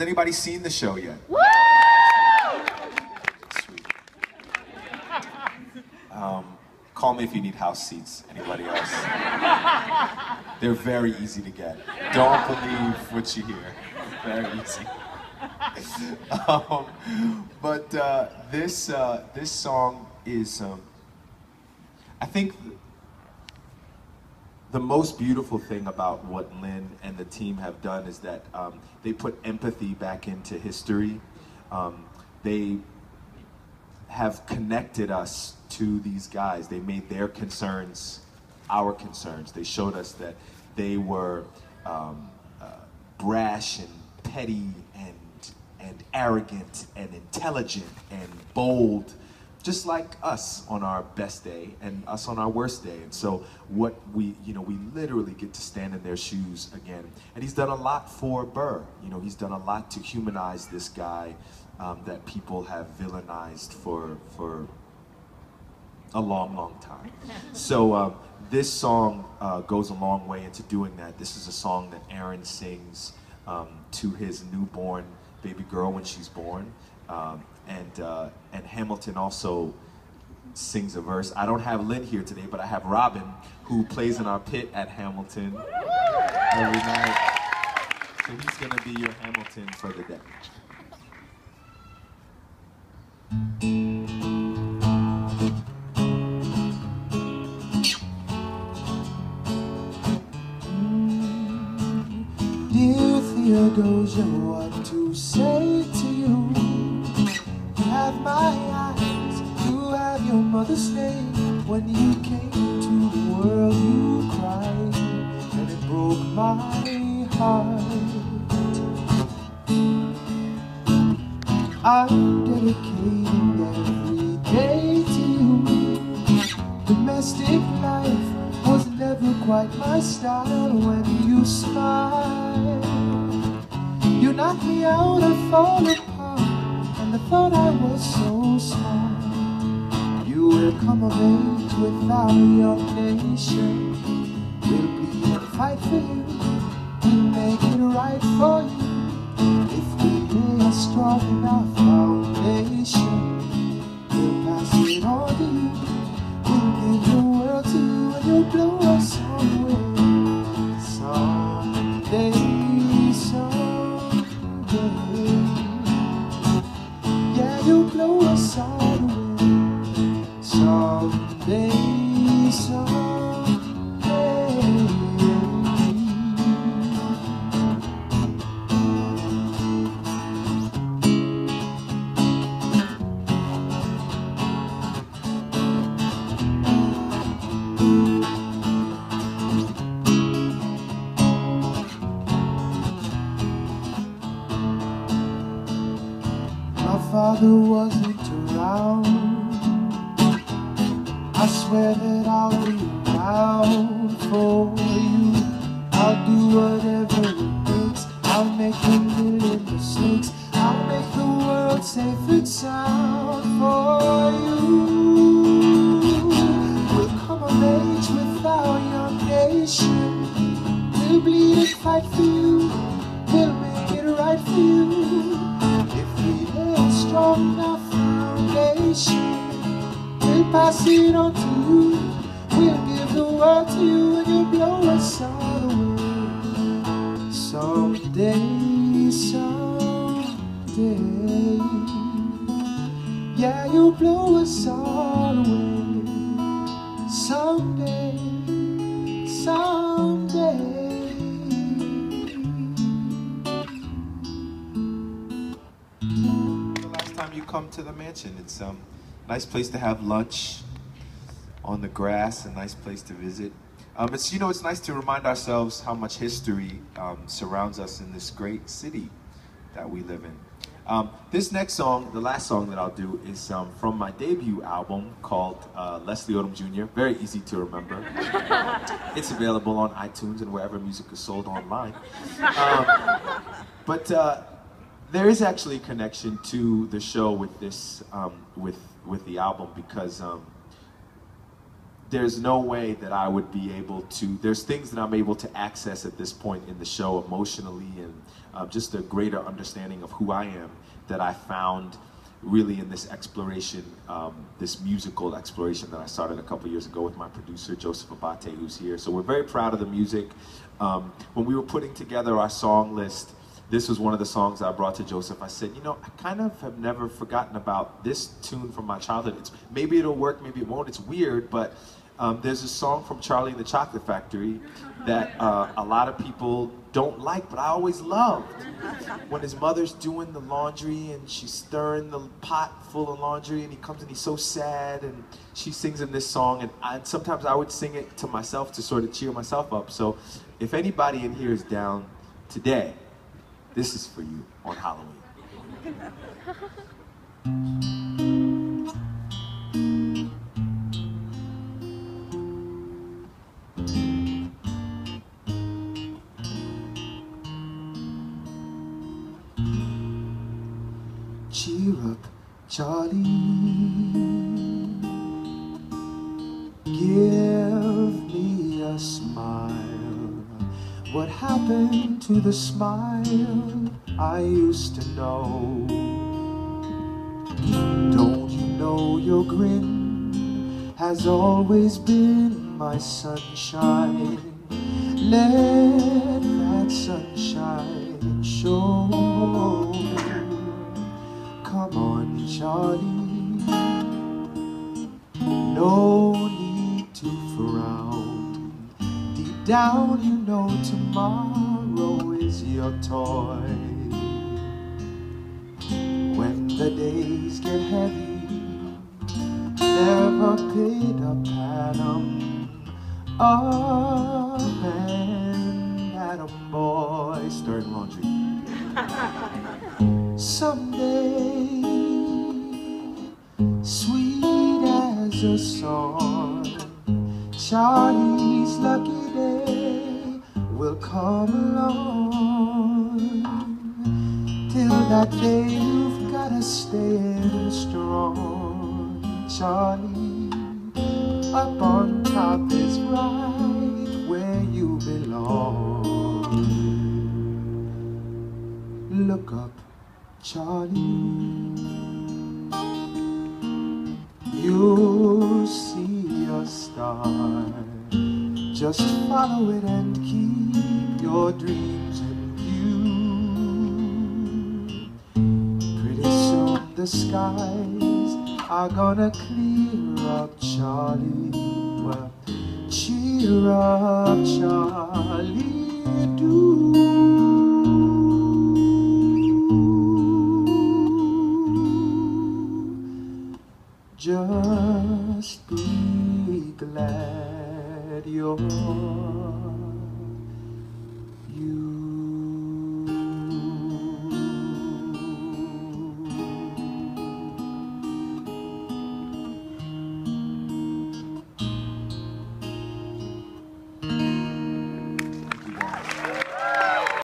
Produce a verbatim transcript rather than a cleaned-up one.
Anybody seen the show yet? Woo! Sweet. Um, call me if you need house seats. Anybody else? They're very easy to get. Don't believe what you hear. Very easy. um, but uh, this uh, this song is, um, I think, the most beautiful thing about what Lynn and the team have done is that um, they put empathy back into history. Um, they have connected us to these guys. They made their concerns our concerns. They showed us that they were um, uh, brash and petty and and arrogant and intelligent and bold, just like us on our best day and us on our worst day. And so what we, you know, we literally get to stand in their shoes again. And he's done a lot for Burr. You know, he's done a lot to humanize this guy um, that people have villainized for, for a long, long time. So um, this song uh, goes a long way into doing that. This is a song that Aaron sings um, to his newborn baby girl when she's born. Um, and uh, and Hamilton also sings a verse. I don't have Lynn here today, but I have Robin, who plays in our pit at Hamilton every night. So he's gonna be your Hamilton for the day. Dear Theodosia, what to say to you? You have my eyes, you have your mother's name. When you came to the world you cried, and it broke my heart. I'm dedicating every day to you. Domestic life was never quite my style. When you smile, you knock me out and fall apart. And I thought I was so smart. You will come of age with our young nation. We'll bleed and fight for you. We'll make it right for you. If we lay a strong enough foundation, we'll pass it on to you. We'll give the world to you, and you'll blow us away. Someday, someday, yeah, you'll blow us all away. Someday, someday. Father wasn't around. I swear that I'll be around for you. I'll do whatever it takes. I'll make a million mistakes. I'll make the world safe and sound for you. We'll come of age with our young nation. We'll bleed and fight for you. We'll make it right for you. Strong enough foundation, we'll pass it on to you. We'll give the world to you, and you'll blow us all away. Someday, someday, yeah, you'll blow us all away. Someday, someday. You come to the mansion. It's a um, nice place to have lunch on the grass, a nice place to visit. Um, it's, you know, it's nice to remind ourselves how much history um, surrounds us in this great city that we live in. Um, this next song, the last song that I'll do, is um, from my debut album called uh, Leslie Odom Junior Very easy to remember. It's available on iTunes and wherever music is sold online. Um, but uh, there is actually a connection to the show with this, um, with with the album, because um, there's no way that I would be able to, there's things that I'm able to access at this point in the show emotionally, and uh, just a greater understanding of who I am that I found really in this exploration, um, this musical exploration that I started a couple years ago with my producer, Joseph Abate, who's here. So we're very proud of the music. Um, when we were putting together our song list, this was one of the songs I brought to Joseph. I said, you know, I kind of have never forgotten about this tune from my childhood. It's, maybe it'll work, maybe it won't. It's weird, but um, there's a song from Charlie and the Chocolate Factory that uh, a lot of people don't like, but I always loved. When his mother's doing the laundry and she's stirring the pot full of laundry, and he comes and he's so sad, and she sings him this song, and I, sometimes I would sing it to myself to sort of cheer myself up. So if anybody in here is down today, this is for you on Halloween. Cheer up, Charlie. Give me a smile. What happened to the smile I used to know? Don't you know your grin has always been my sunshine? Let that sunshine show. Come on, Charlie, no need to frown. Deep down you know tomorrow is your toy. When the days get heavy, never pick up at 'em up and at 'em, boy. Stirring laundry. Someday, sweet as a song, Charlie's lucky day will come along. Till that day you've gotta stay strong, Charlie. Up on top is right where you belong. Look up, Charlie, you'll see a star. Just follow it and keep your dreams in view. Pretty soon the skies are gonna clear up, Charlie. Well, cheer up, Charlie, do. Just be glad you're